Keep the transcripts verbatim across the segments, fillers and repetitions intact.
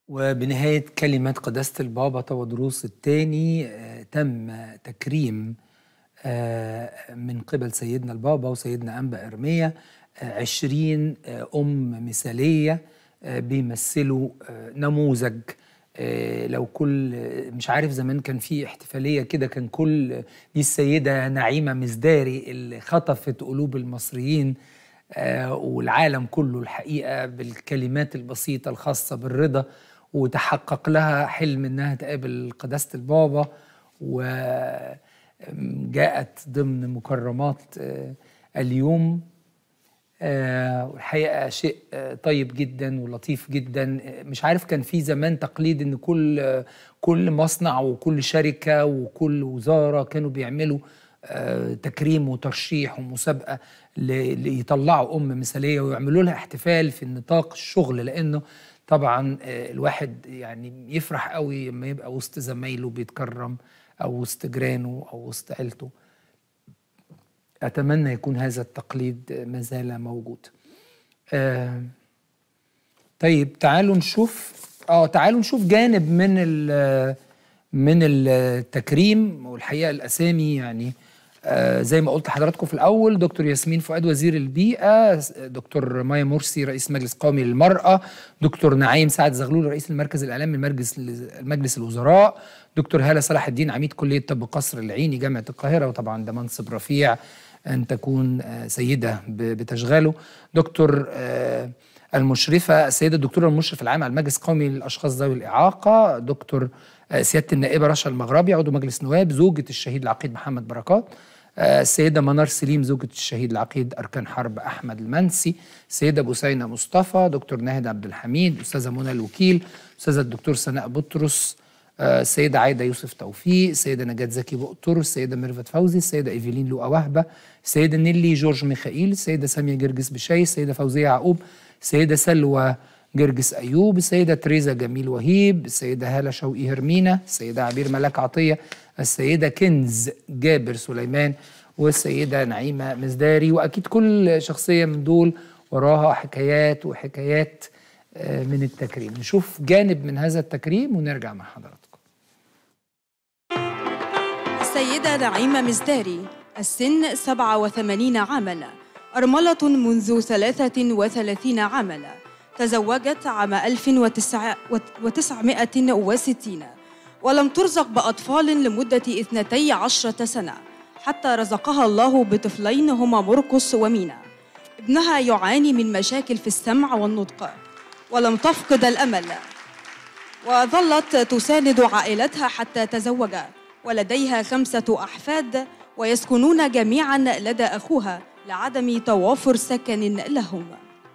وبنهاية كلمة قداسة البابا تودروس الثاني تم تكريم آه، من قبل سيدنا البابا وسيدنا أنبا إرميا آه، عشرين آه، أم مثالية آه، بيمثلوا آه، نموذج. آه، لو كل آه، مش عارف زمان كان في احتفالية كده، كان كل دي السيدة نعيمة مزداري اللي خطفت قلوب المصريين آه، والعالم كله الحقيقة بالكلمات البسيطة الخاصة بالرضا، وتحقق لها حلم إنها تقابل قداسة البابا، وجاءت ضمن مكرمات آه، اليوم. آه، والحقيقة شيء آه، طيب جدا ولطيف جدا. آه، مش عارف، كان في زمان تقليد إن كل آه، كل مصنع وكل شركة وكل وزارة كانوا بيعملوا آه، تكريم وترشيح ومسابقة ل- ليطلعوا أم مثالية ويعملوا لها احتفال في نطاق الشغل، لأنه طبعا آه، الواحد يعني يفرح قوي لما يبقى وسط زمايله بيتكرم، أو وسط جيرانه أو وسط عيلته. أتمنى يكون هذا التقليد ما زال موجود. آه طيب تعالوا نشوف اه تعالوا نشوف جانب من ال من التكريم. والحقيقه الاسامي يعني آه زي ما قلت لحضراتكم في الاول: دكتور ياسمين فؤاد وزير البيئه، دكتور مايا مرسي رئيس مجلس قومي للمراه، دكتور نعيم سعد زغلول رئيس المركز الاعلامي من مجلس مجلس الوزراء، دكتور هاله صلاح الدين عميد كليه طب قصر العيني جامعه القاهره، وطبعا ده منصب رفيع ان تكون آه سيده بتشغله. دكتور آه المشرفة السيدة الدكتورة المشرف العام على المجلس القومي للأشخاص ذوي الإعاقة، دكتور سيادة النائبة رشا المغربي عضو مجلس نواب زوجة الشهيد العقيد محمد بركات، السيدة منار سليم زوجة الشهيد العقيد أركان حرب أحمد المنسي، السيدة بوسينة مصطفى، دكتور ناهد عبد الحميد، أستاذة منى الوكيل، أستاذة الدكتور سناء بطرس، السيدة عايدة يوسف توفيق، السيدة نجاة زكي بقطر، السيدة ميرفت فوزي، السيدة إيفيلين لؤى وهبة، السيدة نيلي جورج ميخائيل، السيدة سامية جرجس بشاي، السيدة فوزية يعقوب، السيدة سلوى جرجس أيوب، السيدة تريزا جميل وهيب، السيدة هالة شوقي هرمينة، السيدة عبير ملاك عطية، السيدة كنز جابر سليمان، والسيدة نعيمة مزداري. وأكيد كل شخصية من دول وراها حكايات وحكايات من التكريم. نشوف جانب من هذا التكريم ونرجع مع حضراتكم. السيدة نعيمة مزداري، السن سبعة وثمانين عاماً، أرملة منذ ثلاثة وثلاثين عاماً، تزوجت عام ألف وتسعمائة وستين ولم ترزق بأطفال لمدة اثنتي عشرة سنة، حتى رزقها الله بطفلين هما مرقس ومينا. ابنها يعاني من مشاكل في السمع والنطق، ولم تفقد الأمل وظلت تساند عائلتها حتى تزوج، ولديها خمسة أحفاد ويسكنون جميعاً لدى أخوها لعدم توافر سكن لهم.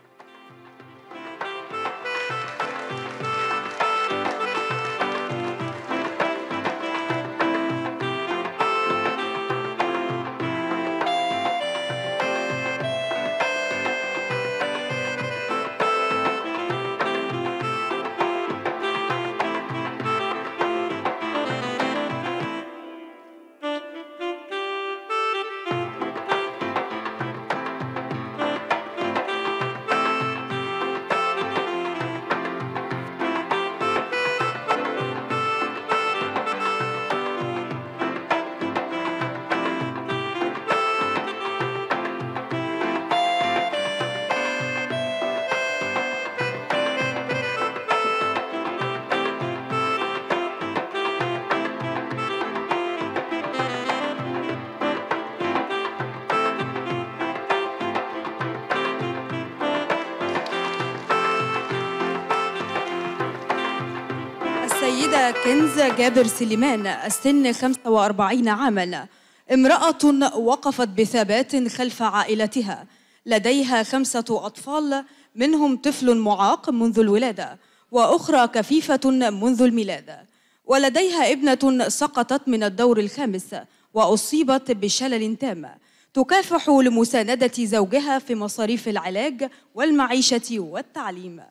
السيدة كنز جابر سليمان، السن خمسة وأربعين عاماً، امرأة وقفت بثبات خلف عائلتها، لديها خمسة أطفال منهم طفل معاق منذ الولادة وأخرى كفيفة منذ الميلاد، ولديها ابنة سقطت من الدور الخامس وأصيبت بشلل تام، تكافح لمساندة زوجها في مصاريف العلاج والمعيشة والتعليم.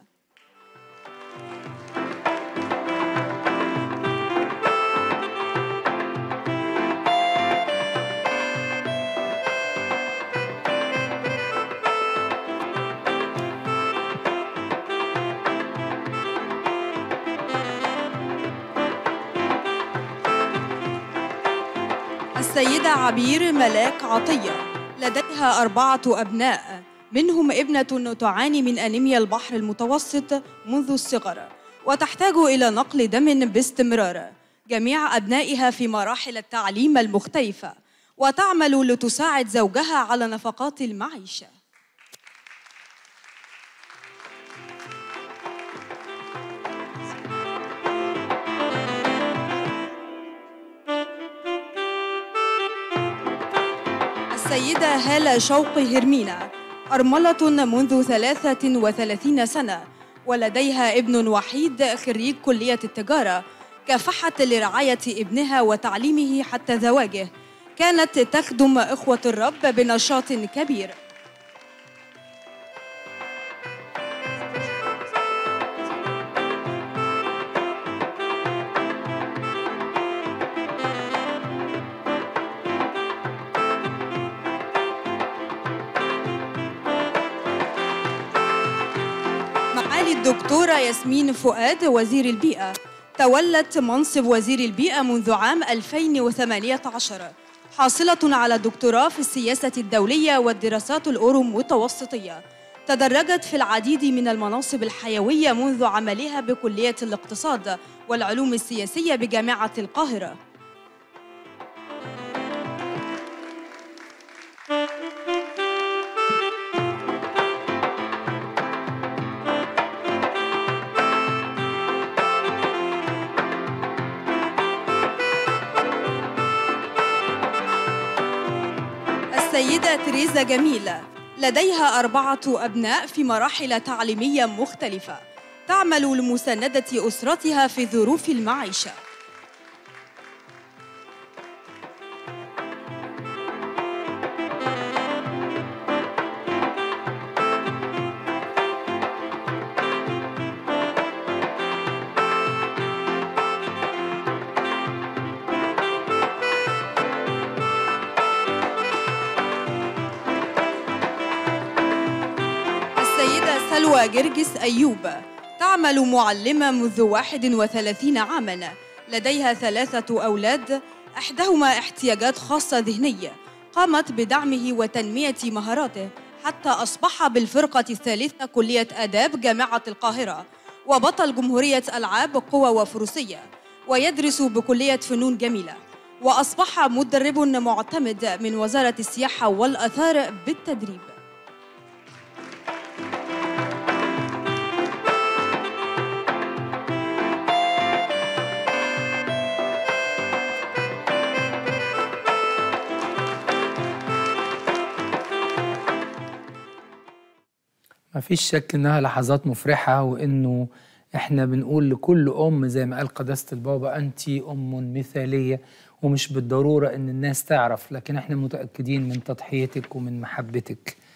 السيدة عبير ملاك عطية لديها أربعة أبناء، منهم ابنة تعاني من أنيميا البحر المتوسط منذ الصغر وتحتاج إلى نقل دم باستمرار. جميع أبنائها في مراحل التعليم المختلفة، وتعمل لتساعد زوجها على نفقات المعيشة. السيدة هالة شوقي هرمينة أرملة منذ ثلاثة وثلاثين سنة، ولديها ابن وحيد خريج كلية التجارة. كافحت لرعاية ابنها وتعليمه حتى زواجه، كانت تخدم إخوة الرب بنشاط كبير. معالي الدكتورة ياسمين فؤاد وزير البيئة تولت منصب وزير البيئة منذ عام ألفين وثمانية عشر، حاصلة على دكتوراه في السياسة الدولية والدراسات الأورو-متوسطية. تدرجت في العديد من المناصب الحيوية منذ عملها بكلية الاقتصاد والعلوم السياسية بجامعة القاهرة. السيدة تريزا جميلة لديها أربعة أبناء في مراحل تعليمية مختلفة، تعمل لمساندة أسرتها في ظروف المعيشة. السيدة سلوى جرجس أيوب تعمل معلمة منذ واحد وثلاثين عاماً، لديها ثلاثة أولاد، إحداهما احتياجات خاصة ذهنية، قامت بدعمه وتنمية مهاراته حتى أصبح بالفرقة الثالثة كلية آداب جامعة القاهرة، وبطل جمهورية ألعاب قوى وفروسية، ويدرس بكلية فنون جميلة، وأصبح مدرب معتمد من وزارة السياحة والآثار بالتدريب. ما فيش شك إنها لحظات مفرحة، وإنه إحنا بنقول لكل أم زي ما قال قداسة البابا أنت أم مثالية، ومش بالضرورة إن الناس تعرف، لكن إحنا متأكدين من تضحيتك ومن محبتك.